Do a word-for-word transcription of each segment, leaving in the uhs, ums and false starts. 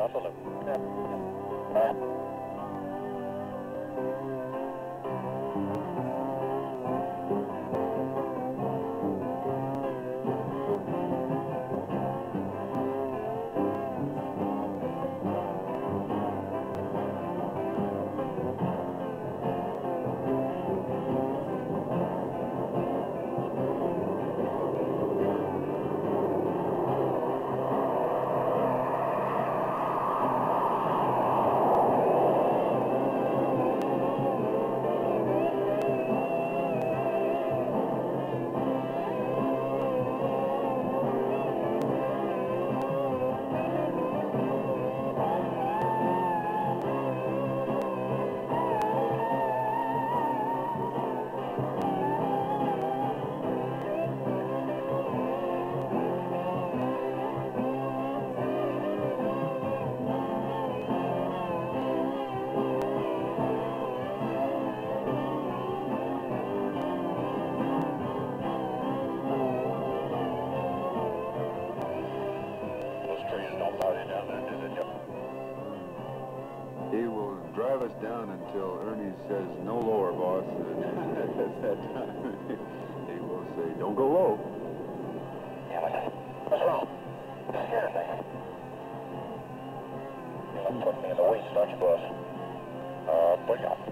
off the loop. Yep. All right. He will drive us down until Ernie says no lower, boss. At that time, he will say, don't go low. Yeah, what's wrong? Scared me. You're putting me in the weights, don't you, boss? Uh, bring up.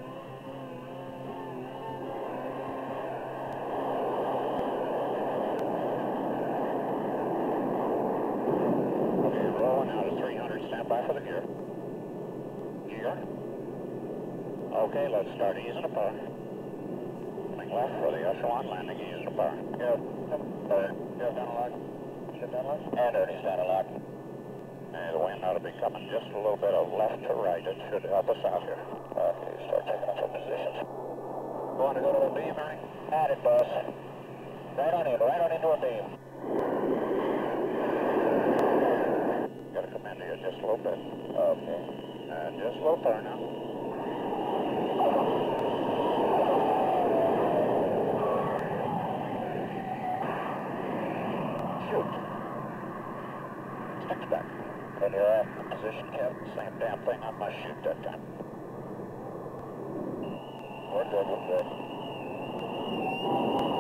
Okay, rolling out of three hundred. Stand by for the gear. Gear. Okay, let's start easing apart. Coming left for the echelon landing, easing apart. Gear. Alright. Gear down a lock. Ship down lock. And Ernie's down a lock. And the wind ought to be coming just a little bit of left to right. It should help us out here. Okay, start taking up some positions. Going to go to a beam, Ernie? At it, boss. Right on in, right on into a beam. Got to come into you just a little bit. Okay. And just a little far now. Shoot. Stick back. And you're off the position, Kev. Same damn thing on my chute that time. We're good, we're good.